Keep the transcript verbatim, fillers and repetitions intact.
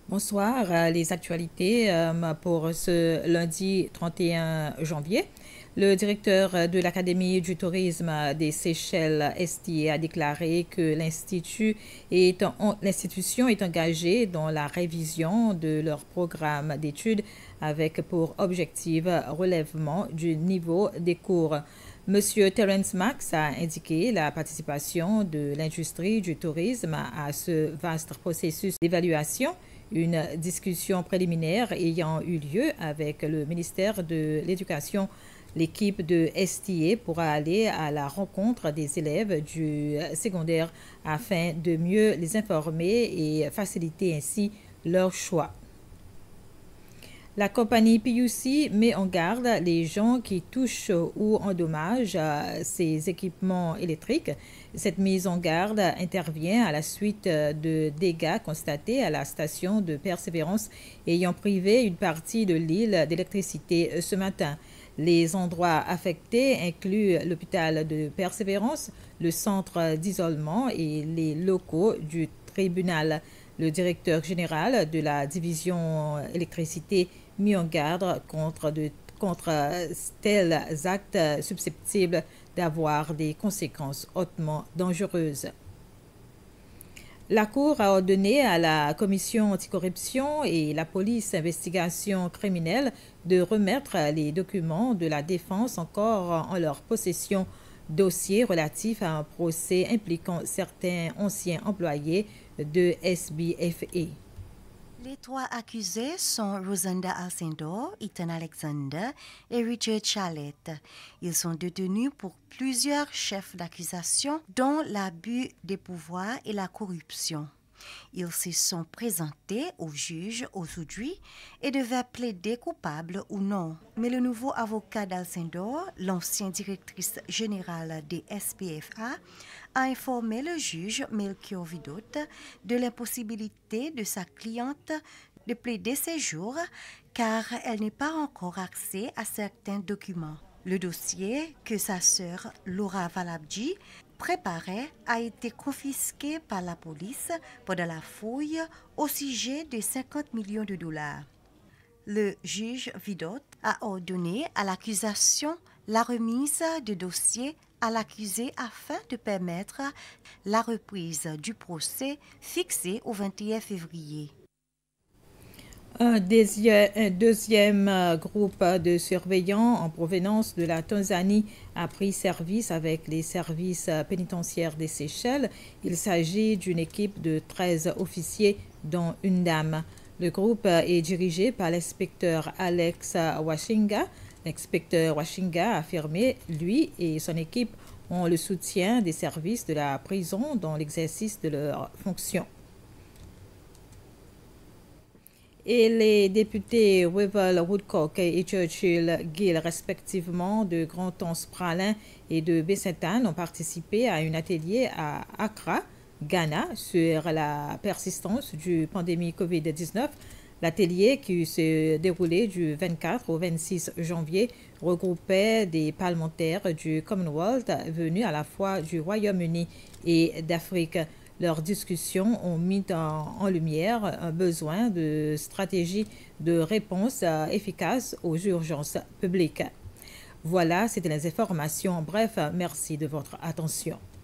Bonsoir, euh, les actualités euh, pour ce lundi trente et un janvier. Le directeur de l'Académie du tourisme des Seychelles, S T A, a déclaré que l'institut est, l'institution est engagée dans la révision de leur programme d'études avec pour objectif relèvement du niveau des cours. Monsieur Terence Max a indiqué la participation de l'industrie du tourisme à ce vaste processus d'évaluation. Une discussion préliminaire ayant eu lieu avec le ministère de l'Éducation. L'équipe de S T A pourra aller à la rencontre des élèves du secondaire afin de mieux les informer et faciliter ainsi leur choix. La compagnie P U C met en garde les gens qui touchent ou endommagent ces équipements électriques. Cette mise en garde intervient à la suite de dégâts constatés à la station de Persévérance ayant privé une partie de l'île d'électricité ce matin. Les endroits affectés incluent l'hôpital de Persévérance, le centre d'isolement et les locaux du tribunal. Le directeur général de la division électricité mis en garde contre, de, contre tels actes susceptibles d'avoir des conséquences hautement dangereuses. La Cour a ordonné à la Commission anticorruption et la police investigation criminelle de remettre les documents de la défense encore en leur possession, dossier relatif à un procès impliquant certains anciens employés de S B F A. Les trois accusés sont Rosenda Alcindor, Ethan Alexander et Richard Chalette. Ils sont détenus pour plusieurs chefs d'accusation, dont l'abus des pouvoirs et la corruption. Ils se sont présentés au juge aujourd'hui et devaient plaider coupables ou non. Mais le nouveau avocat d'Alcindor, l'ancienne directrice générale des S P F A, a informé le juge Melchior Vidot de l'impossibilité de sa cliente de plaider ses jours car elle n'a pas encore accès à certains documents. Le dossier que sa sœur Laura Valabji préparait a été confisqué par la police pendant la fouille au sujet de cinquante millions de dollars. Le juge Vidot a ordonné à l'accusation la remise de dossier à l'accusé afin de permettre la reprise du procès fixé au vingt et un février. Un deuxième groupe de surveillants en provenance de la Tanzanie a pris service avec les services pénitentiaires des Seychelles. Il s'agit d'une équipe de treize officiers, dont une dame. Le groupe est dirigé par l'inspecteur Alex Washinga. L'inspecteur Washinga a affirmé, lui et son équipe ont le soutien des services de la prison dans l'exercice de leurs fonctions. Et les députés Weevil, Woodcock et Churchill Gill, respectivement de Grand-Anse-Pralin et de Baie-Sainte-Anne, ont participé à un atelier à Accra, Ghana, sur la persistance du pandémie covid dix-neuf. L'atelier, qui s'est déroulé du vingt-quatre au vingt-six janvier, regroupait des parlementaires du Commonwealth venus à la fois du Royaume-Uni et d'Afrique. Leurs discussions ont mis en, en lumière un besoin de stratégie de réponse efficace aux urgences publiques. Voilà, c'était les informations. Bref, merci de votre attention.